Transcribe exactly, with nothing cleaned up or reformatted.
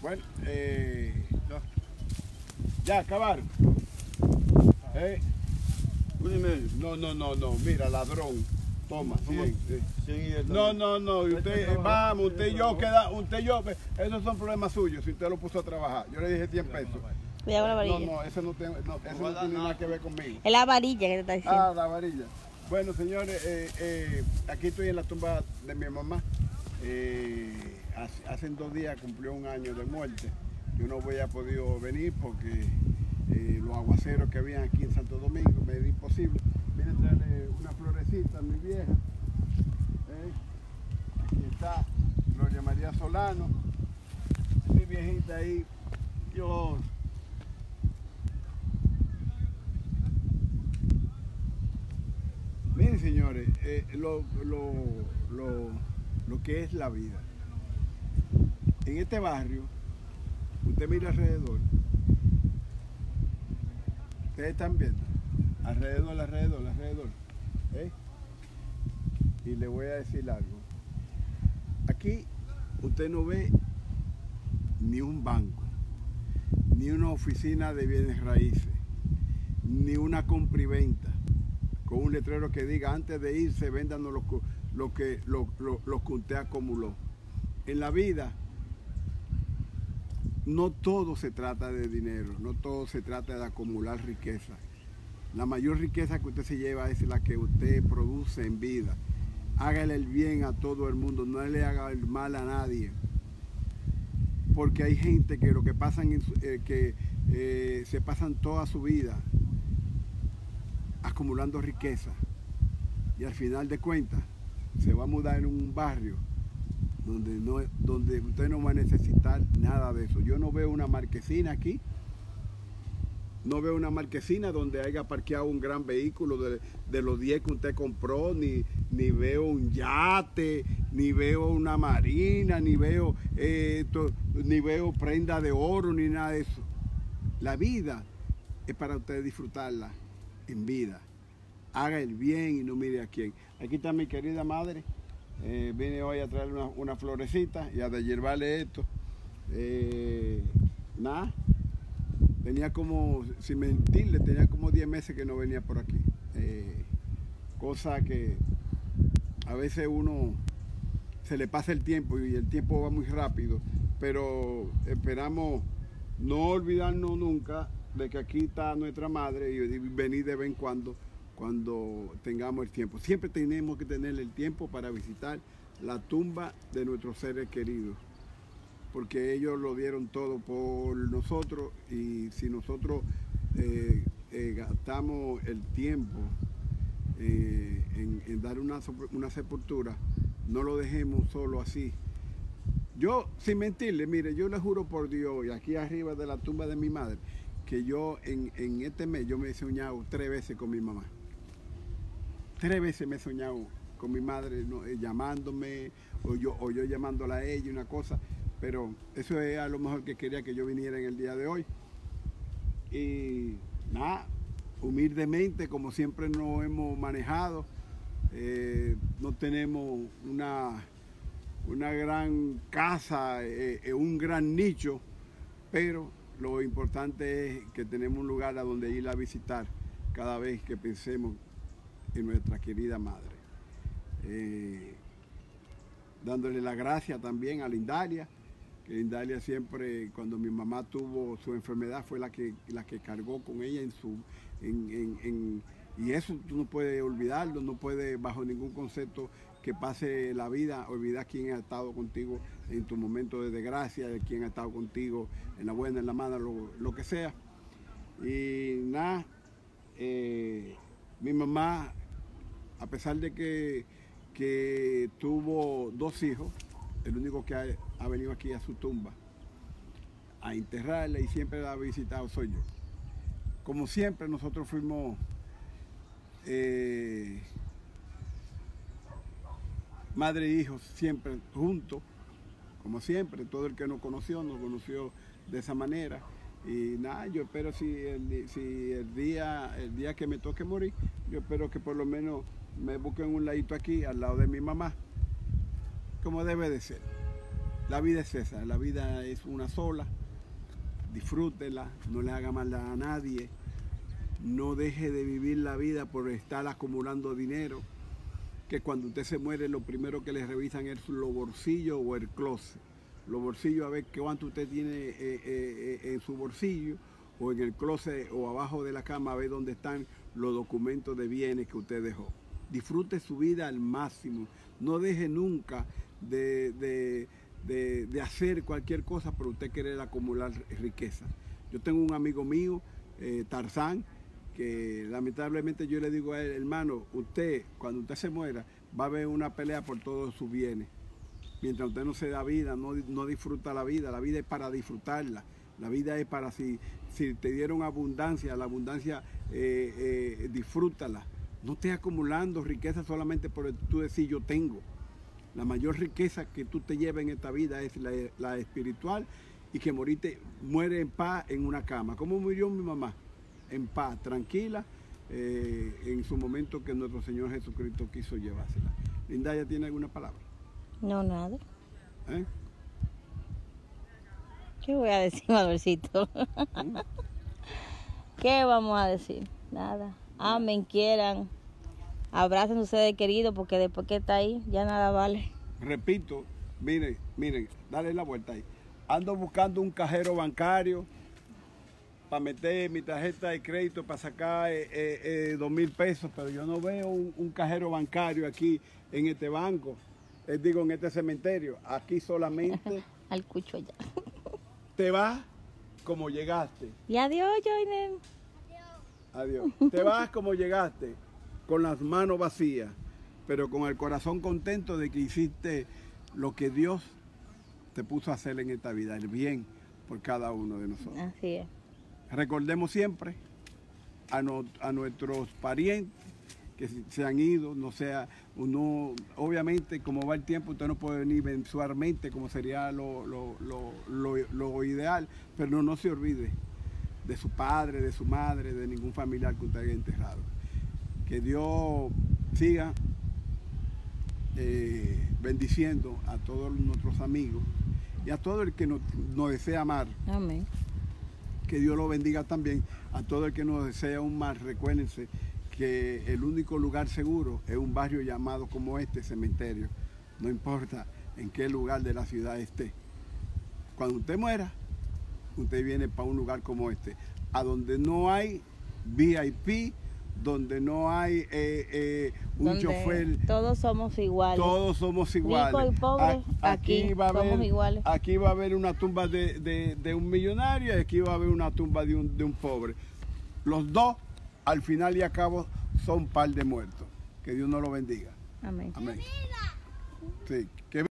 Bueno, eh, no. Ya acabaron. ¿Eh? No, no, no, no, mira, ladrón. Toma, cien. No, no, no, usted, vamos, usted y yo, queda, usted y yo, esos son problemas suyos, si usted lo puso a trabajar. Yo le dije cien pesos. Cuidado con la varilla. No, no, eso no, tiene, no, eso no tiene nada que ver conmigo. Es la varilla que te está diciendo. Ah, la varilla. Bueno, señores, eh, eh, aquí estoy en la tumba de mi mamá. Eh, hace, hace dos días cumplió un año de muerte. Yo no había podido venir porque eh, los aguaceros que habían aquí en Santo Domingo me era imposible. Vine a traerle una florecita a mi vieja. Eh, aquí está Gloria María Solano. Mi viejita ahí. Yo... Miren, señores, eh, lo, lo, lo, lo que es la vida. En este barrio, usted mira alrededor, ustedes están viendo, alrededor, alrededor, alrededor, ¿eh? Y le voy a decir algo. Aquí usted no ve ni un banco, ni una oficina de bienes raíces, ni una compra y venta con un letrero que diga antes de irse véndanos lo, lo, que, lo, lo, lo que usted acumuló. En la vida no todo se trata de dinero, no todo se trata de acumular riqueza. La mayor riqueza que usted se lleva es la que usted produce en vida. Hágale el bien a todo el mundo, no le haga el mal a nadie. Porque hay gente que lo que pasan es eh, que eh, se pasan toda su vida acumulando riqueza y al final de cuentas se va a mudar en un barrio donde, no, donde usted no va a necesitar nada de eso. Yo no veo una marquesina aquí, no veo una marquesina donde haya parqueado un gran vehículo de, de los diez que usted compró, ni, ni veo un yate, ni veo una marina, ni veo, eh, to, ni veo prenda de oro, ni nada de eso. La vida es para usted disfrutarla en vida. Haga el bien y no mire a quién. Aquí está mi querida madre. Eh, vine hoy a traerle una, una florecita y a llevarle esto. Eh, nada. Tenía como, sin mentirle, tenía como diez meses que no venía por aquí. Eh, cosa que a veces uno se le pasa el tiempo y el tiempo va muy rápido. Pero esperamos no olvidarnos nunca de que aquí está nuestra madre y venir de vez en cuando, cuando tengamos el tiempo. Siempre tenemos que tener el tiempo para visitar la tumba de nuestros seres queridos, porque ellos lo dieron todo por nosotros y si nosotros eh, eh, gastamos el tiempo eh, en, en dar una, una sepultura, no lo dejemos solo así. Yo, sin mentirle, mire, yo le juro por Dios, y aquí arriba de la tumba de mi madre, que yo en, en este mes yo me he soñado tres veces con mi mamá. Tres veces me he soñado con mi madre, ¿no? eh, llamándome, o yo, o yo llamándola a ella, una cosa, pero eso es a lo mejor que quería que yo viniera en el día de hoy. Y nada, humildemente, como siempre nos hemos manejado, eh, no tenemos una, una gran casa, eh, un gran nicho, pero lo importante es que tenemos un lugar a donde ir a visitar cada vez que pensemos en nuestra querida madre. Eh, dándole la gracia también a Lindalia, que Lindalia siempre, cuando mi mamá tuvo su enfermedad, fue la que, la que cargó con ella en su... En, en, en, y eso tú no puedes olvidarlo, no puedes bajo ningún concepto que pase la vida, olvidar quién ha estado contigo en tu momento de desgracia, quién ha estado contigo en la buena, en la mala, lo, lo que sea. Y nada, eh, mi mamá, a pesar de que, que tuvo dos hijos, el único que ha, ha venido aquí a su tumba a enterrarla y siempre la ha visitado soy yo. Como siempre nosotros fuimos eh, madre e hijos siempre juntos, como siempre. Todo el que nos conoció, nos conoció de esa manera. Y nada, yo espero si el, si el, día, el día que me toque morir, yo espero que por lo menos me busquen un ladito aquí, al lado de mi mamá, como debe de ser. la vida es esa, la vida es una sola, disfrútela, no le haga mal a nadie, no deje de vivir la vida por estar acumulando dinero, que cuando usted se muere lo primero que le revisan es los bolsillos o el closet. Los bolsillos, a ver cuánto usted tiene eh, eh, en su bolsillo, o en el closet o abajo de la cama, a ver dónde están los documentos de bienes que usted dejó. Disfrute su vida al máximo, no deje nunca de, de, de, de hacer cualquier cosa por usted querer acumular riqueza. Yo tengo un amigo mío, eh, Tarzán, que lamentablemente yo le digo a él, hermano, usted, cuando usted se muera, va a haber una pelea por todos sus bienes. Mientras usted no se da vida, no, no disfruta la vida, la vida es para disfrutarla. La vida es para, si, si te dieron abundancia, la abundancia eh, eh, disfrútala. No estés acumulando riqueza solamente por tú decir yo tengo. La mayor riqueza que tú te llevas en esta vida es la, la espiritual, y que moriste, muere en paz en una cama. ¿Cómo murió mi mamá? En paz, tranquila, eh, en su momento que nuestro Señor Jesucristo quiso llevársela. Lindaya, ¿tiene alguna palabra? No, nada. ¿Eh? ¿Qué voy a decir, Manuelcito? ¿Mm? ¿Qué vamos a decir? Nada. Amen, quieran. Abracen a ustedes queridos, porque después que está ahí, ya nada vale. Repito, miren, miren, dale la vuelta ahí. Ando buscando un cajero bancario para meter mi tarjeta de crédito para sacar eh, eh, eh, dos mil pesos, pero yo no veo un, un cajero bancario aquí en este banco, eh, digo en este cementerio. Aquí solamente al cucho allá. Te vas como llegaste. Y adiós, Joinen. Adiós. Te vas como llegaste, con las manos vacías, pero con el corazón contento de que hiciste lo que Dios te puso a hacer en esta vida, el bien por cada uno de nosotros. Así es. Recordemos siempre a, no, a nuestros parientes que se han ido, no sea, uno, obviamente como va el tiempo, usted no puede venir mensualmente como sería lo, lo, lo, lo, lo ideal, pero no, no se olvide de su padre, de su madre, de ningún familiar que usted haya enterrado. Que Dios siga eh, bendiciendo a todos nuestros amigos y a todo el que nos, nos desea amar. Amén. Que Dios lo bendiga también a todo el que nos desea un mal. Recuérdense que el único lugar seguro es un barrio llamado como este, cementerio. No importa en qué lugar de la ciudad esté. Cuando usted muera, usted viene para un lugar como este, a donde no hay V I P, donde no hay eh, eh, un donde chofer. Todos somos iguales. Todos somos iguales. Rico y pobre, aquí, aquí va a haber, somos iguales. Aquí va a haber una tumba de, de, de un millonario y aquí va a haber una tumba de un, de un pobre. Los dos, al final y al cabo, son par de muertos. Que Dios nos lo bendiga. Amén. Amén. Sí. Que